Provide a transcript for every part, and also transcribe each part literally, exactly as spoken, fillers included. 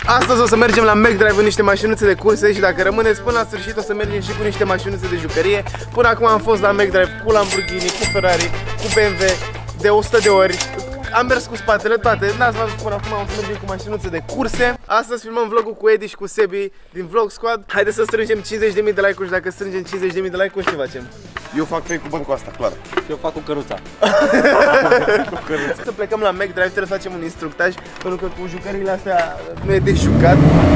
Astăzi o să mergem la McDrive în niște mașinuțe de curse și dacă rămâneți până la sfârșit o să mergem și cu niște mașinuțe de jucărie. Până acum am fost la McDrive cu Lamborghini, cu Ferrari, cu B M W de o sută de ori. Am mers cu spatele toate, n-ați văzut până acum, am să mergem cu mașinuțe de curse. Astăzi filmăm vlogul cu Edi și cu Sebi din Vlog Squad. Haideți să strângem cincizeci de mii de like-uri și dacă strângem cincizeci de mii de like-uri, ce facem? Eu fac fake cu băncul asta, clar. Eu fac cu căruța. Cu căruța. Să plecăm la McDrive, trebuie să facem un instructaj, pentru că cu jucăriile astea nu e de jucat.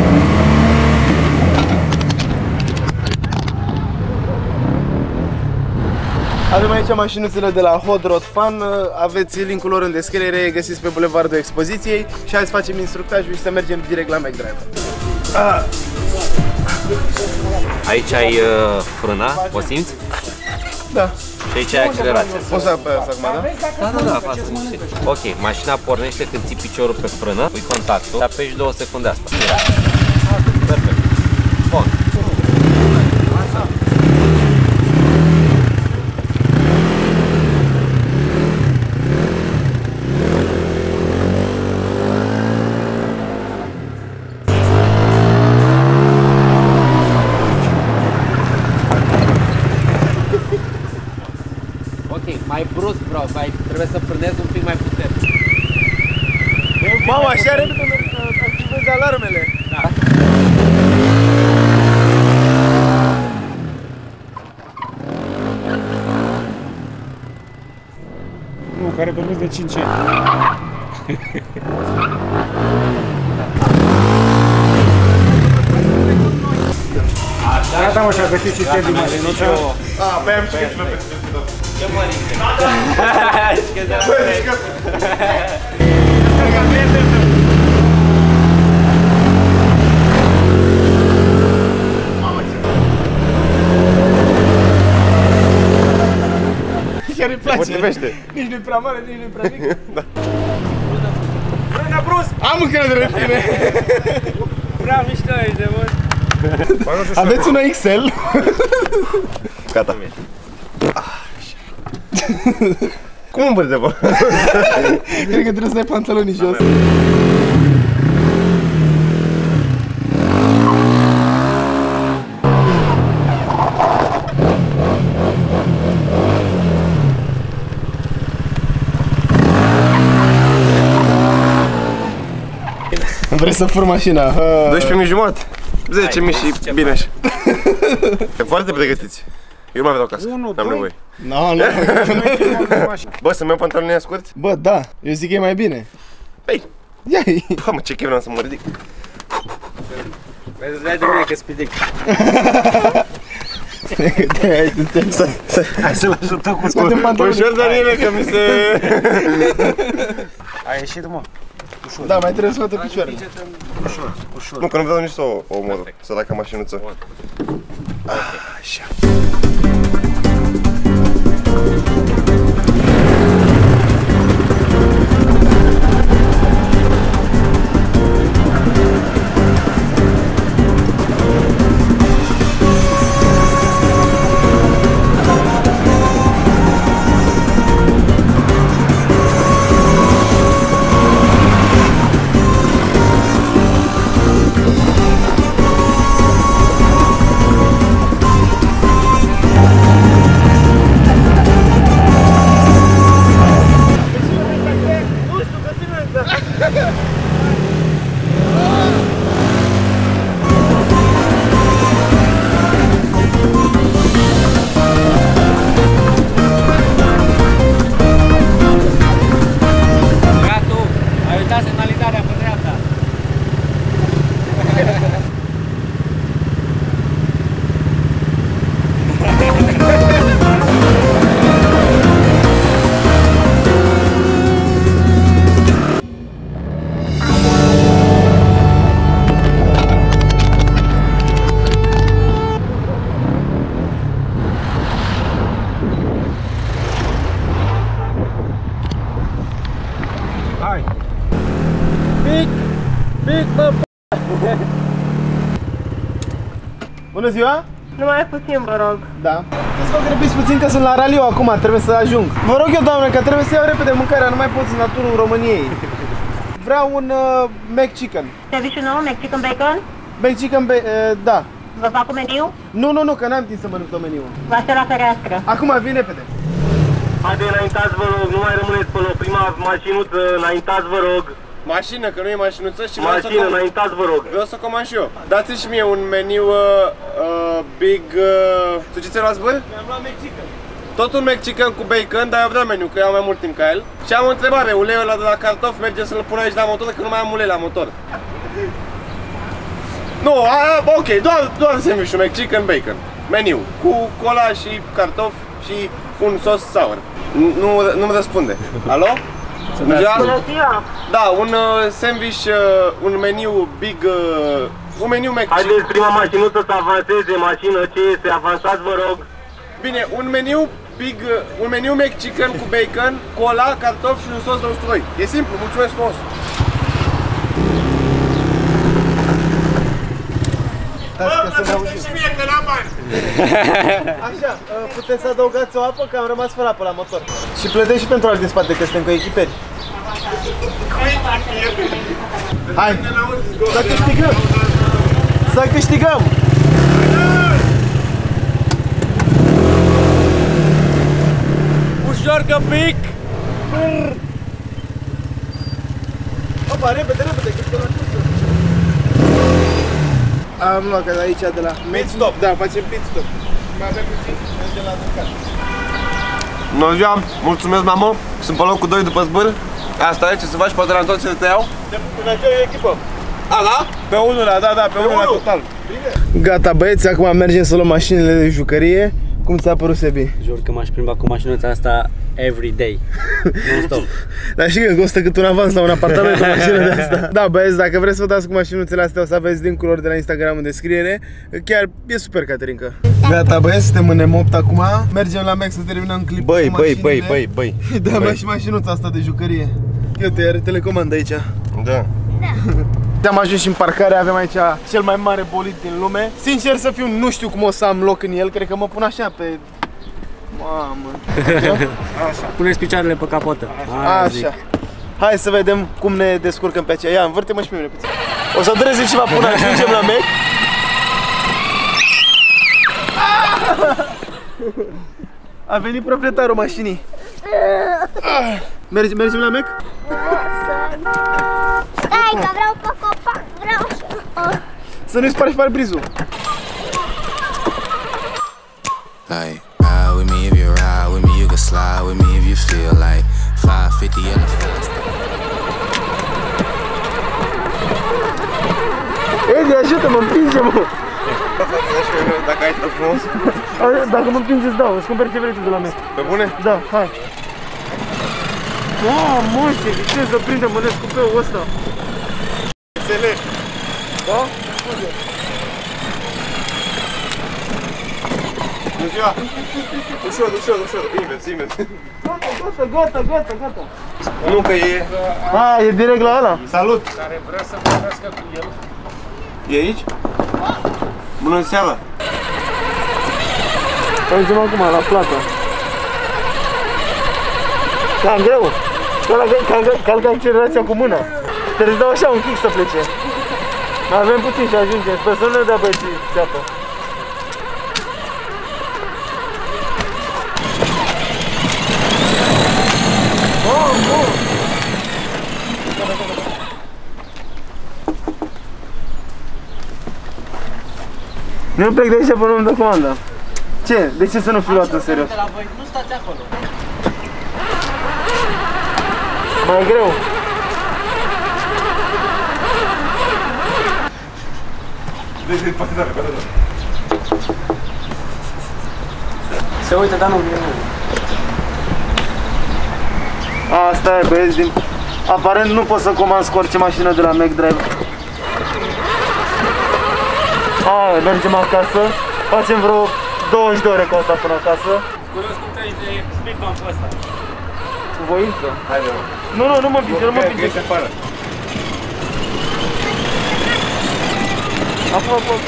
Avem aici mașinuțele de la Hot Rod Fun, aveți linkul lor în descriere, găsiți pe Bulevardul Expoziției și hai să facem instructajul și să mergem direct la McDrive. Ah. Aici ai uh, frâna, o simți? Da. Și aici ai accelerația. Poți să fac acum, da? Da, da, da, faci cum știi. Ok, mașina pornește când ții piciorul pe frână, pui contactul, apeși două secunde asta. Perfect. Bun. Mai brusc vreau, mai, trebuie să frânezi un pic mai puternic. Mamă, așa repede activezi alarmele. Da. Nu, care permis de cinci ani. Gata, mă, și-a găsit și Sebi Mărinuță. A, păi am știut și pe tot. Ce mănâncă? Chiar îi place. Potrivește. Nici nu-i prea mare, nici nu-i prea mic. Da. Frână brusc! Am încredere în tine! Prea mișto ești de mult. Aveți una X L? Gata. Cum îmbări de bă? Cred că trebuie să dai pantalonii jos. Vrei să fur mașina? doisprezece mii jumătate. zece mii și bine așa. E foarte pregătiți. Eu nu mai vedeau acasă, n-am nevoie. No, nu. Bă, să-mi iau pantalonii scurți? Bă, da, eu zic că e mai bine. Păi, ia-i. bă, mă, ce chef vreau să mă ridic. Vezi, dai de mine că spidic. Hai să-l ajutăm cu scoatem pantalonii. Ușor, Daniele, că mi se... A ieșit, mă. Ușor. Da, mai trebuie să scoate picioarele. Ușor, ușor. Nu, că nu vreau nici să o omor, săraca mașinuță. Așa. Bună ziua! Numai puțin, vă rog. Da. Să vă grăbiți puțin că sunt la raliu acum, trebuie să ajung. Vă rog eu, doamnă, că trebuie să iau repede mâncarea, nu mai pot în turul României. vreau un uh, McChicken. Serviciu nou, Mexican bacon? McChicken, uh, da. Vă fac cu meniu? Nu, nu, nu, că n-am timp să mănânc tot meniul. Vă aștept la fereastră. Acum vin repede. Haide, înaintați, vă rog, nu mai rămâneți până la prima mașinuță, înaintați, vă rog. Mașină, că nu e mașinuță și vreau să Mașină, comand. înaintați, vă rog. Vreau să comand și eu. Dați-mi și mie un meniu uh, uh, big... Uh... Tu ce ți-ai luat, bă? Mi-am luat McChicken. Tot un McChicken cu bacon, dar eu vreau meniu, că eu am mai mult timp ca el. Și am o întrebare, uleiul ăla de la cartofi merge să-l pun aici la motor, că nu mai am ulei la motor. Nu, a, ok, doar, doar sandwich-ul McChicken bacon. Meniu, cu cola și cartofi și un sos sour. Nu, nu-mi răspunde. Alo? Bună ziua! Da, un uh, sandwich, uh, un meniu big, uh, un meniu McChicken. Haideți prima mașinuță să avanseze, mașină, ce este? Avansați, vă rog. Bine, un meniu big, uh, un meniu McChicken cu bacon, cola, cartofi și un sos de usturoi. E simplu, mulțumesc frumos. Stați că să ne auzim. Și mie că n-am bani. Așa, uh, puteți să adăugați o apă, că am rămas fără apă la motor. Și plătești și pentru alți din spate, că suntem cu echiperi. Hai, să câștigăm! Să câștigăm! Ușoarcă pic! Opa, repede, repede, că suntem la cursă. Am luat că de aici, de la... Pit stop. Da, facem pit stop. Mai avem puțin, mergem la mâncat. Bună ziua, mulțumesc, mamă. Sunt pe locul doi după zbâr. Asta e, ce să faci, poate la întoarcere te iau? În aceeași echipă. A, da? Pe unul, da, da, pe unul total. Gata, băieți, acum mergem să luăm mașinile de jucărie. Cum ți-a părut, Sebi? Jur că m-aș plimba cu mașinuța asta every day. Non-stop. Dar știi că costă cât un avans la un apartament o mașină de asta. Da, băieți, dacă vreți să vă dați cu mașinuțele astea, o să aveți link-uri de la Instagram în descriere. Chiar e super, Caterinca. Gata, băieți, suntem în M opt acum. Mergem la Mac să terminăm clipul Băi, cu băi, mașinile. băi, băi, băi. Da, mai și mașinuța asta de jucărie. Uite, are telecomandă aici. Da. Am ajuns și în parcare, avem aici cel mai mare bolid din lume. Sincer să fiu, nu știu cum o să am loc în el, cred că mă pun așa pe... Mamă. Așa. Puneți picioarele pe capotă. Așa. Hai să vedem cum ne descurcăm pe aceea. Ia, învârte-mă și pe mine puțin. O să dureze ceva până ajungem la Mac. A venit proprietarul mașinii. Mergem, mergem la Mac? Stai că vreau pe copac, vreau să... Să nu-i spargi parbrizul. Like, ride with me if you ride with me, you can slide with me if you feel like five fifty in the fast. Edi, ajută-mă, împinge-mă! Dacă ai tot frumos. Dacă mă împingi, îți dau, îți cumperi ce vrei tu de la mea. Pe bune? Da, hai. Mamă, ce viteză prinde mănesc cu pe-ul ăsta. Înțeleg. Da? Bună ziua! Ușor, ușor, ușor, invers, invers. Gata, gata, gata, gata, gata. Nu că e... A, e direct la ăla? Salut! Care vrea să vorbească cu el. E aici? Bună seara! Mergem acum la plată. Cam greu. Calcă accelerația cu mâna. Trebuie să dau așa un kick să plece. Avem puțin și ajungem. Sper să nu ne dea băieții țeapă. Nu plec de aici până nu-mi dă comanda. Ce? De ce să nu fi luat în serios? La voi, nu stați acolo. Mai greu. Deci, poate tare, poate tare. Se uită, dar nu vine. Asta e, băieți, din... Aparent nu pot să comand cu orice mașină de la McDrive. Hai, mergem acasă. Facem vreo douăzeci de ore cu asta până acasă. Curios cum treci de speed bump-ul ăsta. Cu voință. Haide, mă. Nu, nu, nu mă împinge, nu mă Că împinge. ești afară. Acum, acum.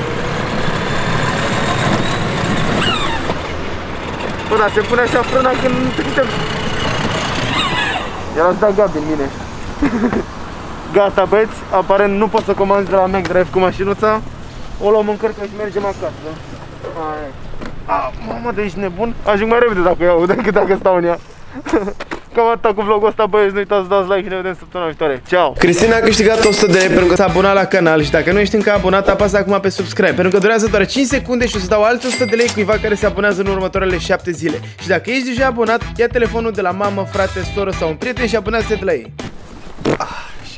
Bă, dar se pune așa frâna când nu te putem. Era să da gab din mine. Gata băieți, aparent nu pot să comanzi de la McDrive cu mașinuța. O luăm în cărcă și mergem acasă. Hai. Ah, mamă, de ești nebun? Ajung mai repede dacă iau, decât dacă stau în ea. Cam atât cu vlogul ăsta, băieți, nu uitați să dați like și ne vedem săptămâna viitoare. Ciao! Cristina a câștigat o sută de lei pentru că s-a abonat la canal și dacă nu ești încă abonat, apasă acum pe subscribe, pentru că durează doar cinci secunde și o să dau alți o sută de lei cuiva care se abonează în următoarele șapte zile. Și dacă ești deja abonat, ia telefonul de la mamă, frate, soră sau un prieten și abonează-te de la ei.